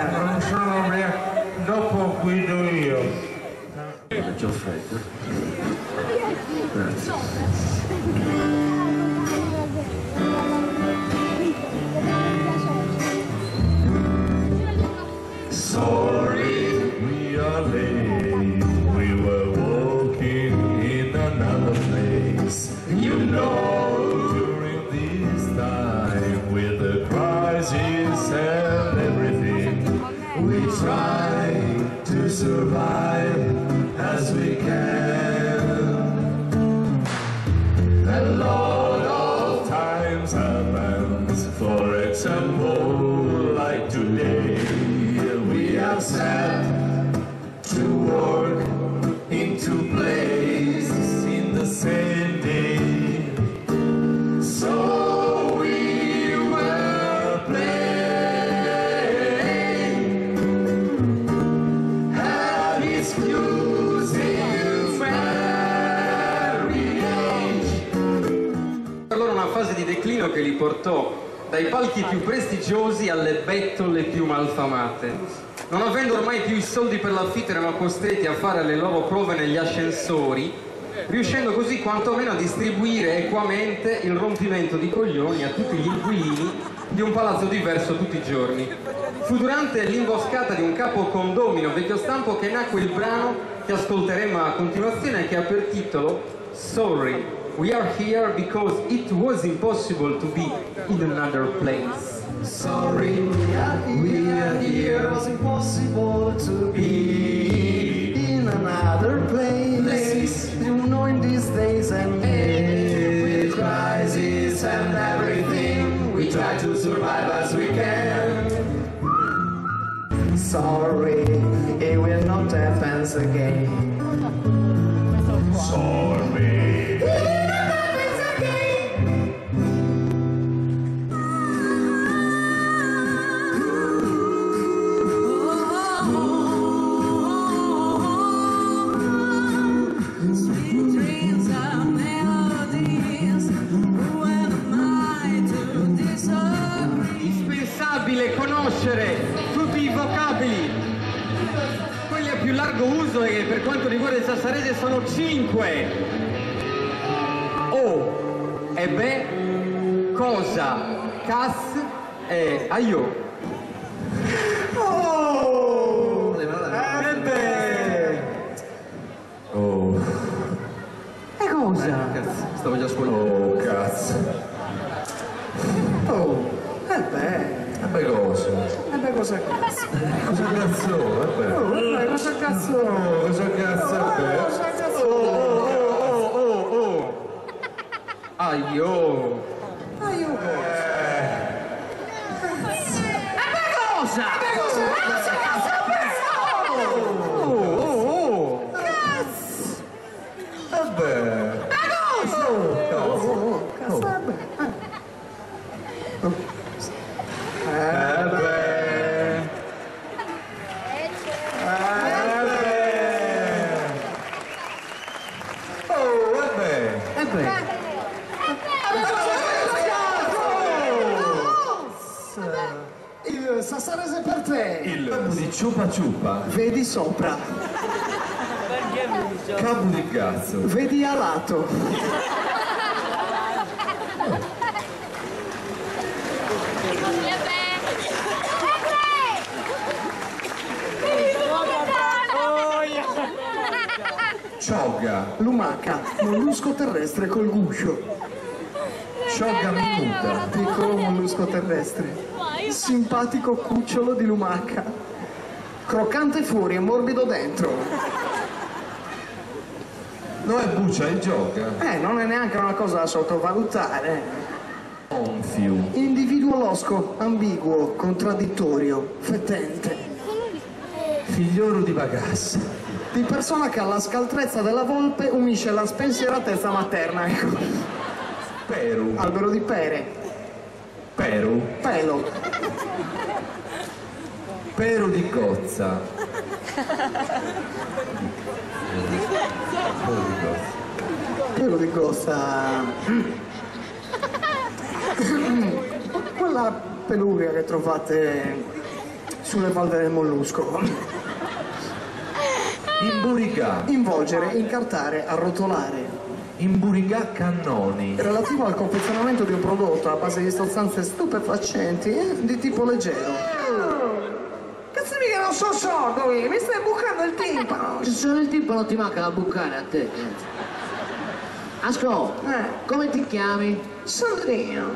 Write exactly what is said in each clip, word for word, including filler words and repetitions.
non sono mia, dopo guido io. C'ho freddo. Grazie. Sorry, we are late. We were walking in another place. You know, during this time, with the crisis and everything, we try to survive as we can. A lot of times happens, for example, like today. We have set to work into place in the same day. So we will play. Have exclusive marriage. Per loro una fase di declino che li portò dai palchi più prestigiosi alle bettole più malfamate. Non avendo ormai più i soldi per l'affitto, erano costretti a fare le loro prove negli ascensori, riuscendo così quantomeno a distribuire equamente il rompimento di coglioni a tutti gli inquilini di un palazzo diverso tutti i giorni. Fu durante l'imboscata di un capo condomino vecchio stampo che nacque il brano che ascolteremo a continuazione e che ha per titolo Sorry, we are here because it was impossible to be in another place. Sorry, we are here, it was impossible to be in another place. You know, in these days and with crisis and everything, we try to survive as we can. Sorry, it will not happen again. Sorry. Conoscere tutti i vocabili, quelli a più largo uso e per quanto riguarda il sassarese sono cinque. O e be, cosa, cas e aio. Oh! E be! Oh! E cosa? Stavo già scuolando. Oh, cazzo! Oh! E be! E beh cosa? E beh cosa cazzo? Cosa cazzo? E beh. Oh, e beh cosa cazzo? Oh, cosa cazzo? E beh. Cosa cazzo? Oh, oh, oh, oh, oh. Aio. Aio cosa? E beh cosa? E beh cosa? Cazzo, cazzo, cazzo! Oh, oh, oh. Cazzo! E beh. E cosa? Oh, cazzo. Oh, cazzo, e beh. Eh beh. Eh beh. Oh, eh beh. E beh. Il sassarese per te. Il capo di ciupa ciupa. Vedi sopra. Capo di cazzo. Vedi a lato. Ciogga. Lumaca, mollusco terrestre col guscio. Ciogga minuta. Piccolo mollusco terrestre. Simpatico cucciolo di lumaca. Croccante fuori e morbido dentro. No, è buccia e gioca. Eh, non è neanche una cosa da sottovalutare. Onfio. Individuo losco, ambiguo, contraddittorio, fetente. Figliolo di bagassa. Di persona che alla scaltrezza della volpe unisce la spensieratezza materna, ecco. Peru. Albero di pere. Peru. Pelo. Peru di cozza. Pelo di cozza. Quella peluria che trovate Sulle valve del mollusco. Imburicà. Involgere, incartare, arrotolare. Imburicà cannoni. Relativo al confezionamento di un prodotto a base di sostanze stupefacenti eh, di tipo leggero. Cazzo mica non sono sordo, eh, mi stai bucando il timpano. Se solo il timpano ti manca da bucare a te. Ascolta, Eh. come ti chiami? Sandrino.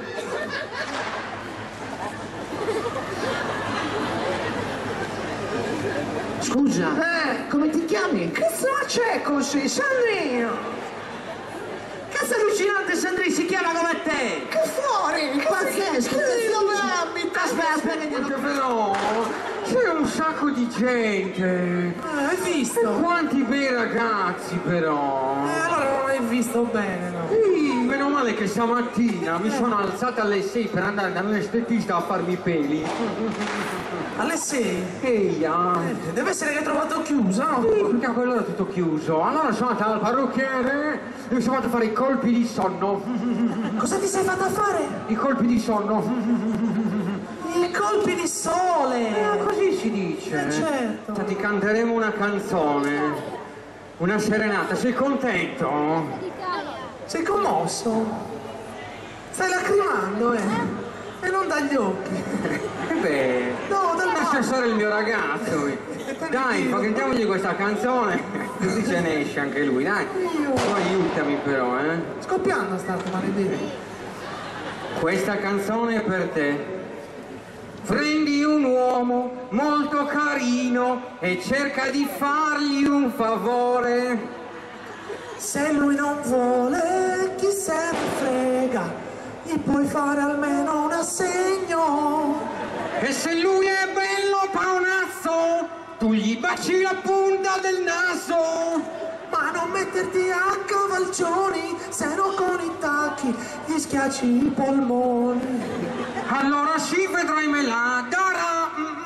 Scusa, Eh. come ti chiami? Cazzo ma c'è così, Sandrino? Cazzo allucinante, Sandri, si chiama come te! Che fuori? Pazzesco! Dove abita? Aspetta, aspetta, che Perché glielo... però c'è un sacco di gente. Ah, hai visto? Quanti bei ragazzi però. Eh, allora non hai visto bene, no? Sì, meno male che stamattina mi sono alzata alle sei per andare dall'estetista a farmi i peli. Alle sei? Eia! Eh, deve essere che hai trovato chiuso, no? Sì, perché a quell'ora è tutto chiuso. Allora sono andata al parrucchiere e mi sono fatto fare i colpi di sonno. Cosa ti sei fatta fare? I colpi di sonno. I colpi di sole! Eh, così si dice. Eh, certo. Ti canteremo una canzone. Una serenata. Sei contento? Sei commosso? Stai lacrimando, eh? E non dagli occhi. Eh beh, No, dal lascia naso. stare il mio ragazzo. Dai, fa- cantiamogli questa canzone. Così ce ne esce anche lui, dai. Tu aiutami però, eh. Scoppiando stato, maledetto. Questa canzone è per te. Prendi un uomo molto carino e cerca di fargli un favore. Se lui non vuole, chi se ne frega. Gli puoi fare almeno un assegno. E se lui è bello paonazzo, tu gli baci la punta del naso. Ma non metterti a cavalcioni, se no con i tacchi gli schiacci i polmoni. Allora sì, vedrai me la darà.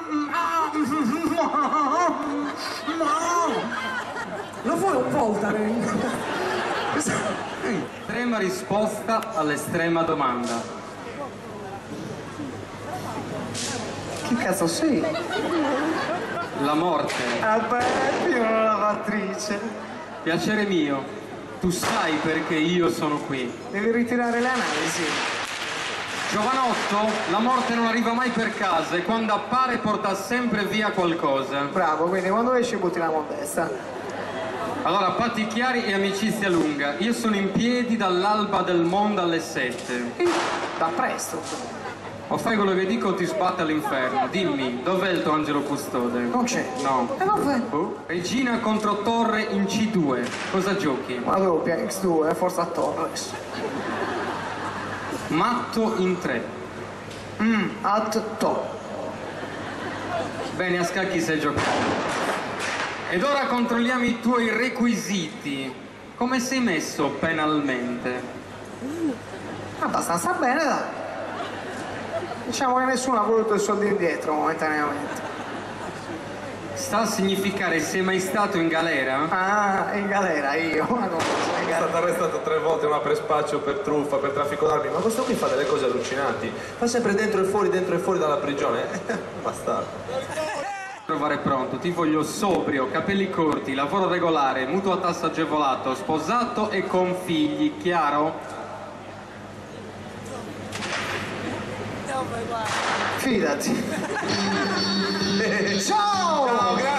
Lo vuoi un Voltaren? Estrema risposta all'estrema domanda. Chi cazzo sei? La morte. Vabbè, io una lavatrice. Piacere mio. Tu sai perché io sono qui. Devi ritirare le analisi. Giovanotto, la morte non arriva mai per casa e quando appare porta sempre via qualcosa. Bravo, quindi quando esci butti la modesta. Allora, patti chiari e amicizia lunga. Io sono in piedi dall'alba del mondo alle sette. Da presto. O fai quello che dico o ti sbatte all'inferno. Dimmi, dov'è il tuo angelo custode? Non c'è. No. E vabbè. Oh. Regina contro torre in C due. Cosa giochi? Una doppia, X due, Forza Torres. Matto in tre. Mm, at to. Bene, a scacchi sai giocare. Ed ora controlliamo i tuoi requisiti. Come sei messo penalmente? Abbastanza bene, dai. Diciamo che nessuno ha voluto i soldi indietro momentaneamente. Sta a significare sei mai stato in galera? Ah, in galera io. Ma non posso in È galera. stato arrestato tre volte, una per spaccio, per truffa, per traffico d'armi, ma questo qui fa delle cose allucinanti. Fa sempre dentro e fuori, dentro e fuori dalla prigione. Bastardo. Trovare pronto, ti voglio sobrio, capelli corti, lavoro regolare, mutuo a tasso agevolato, sposato e con figli, chiaro? Fidati. Ciao! Ciao, grazie.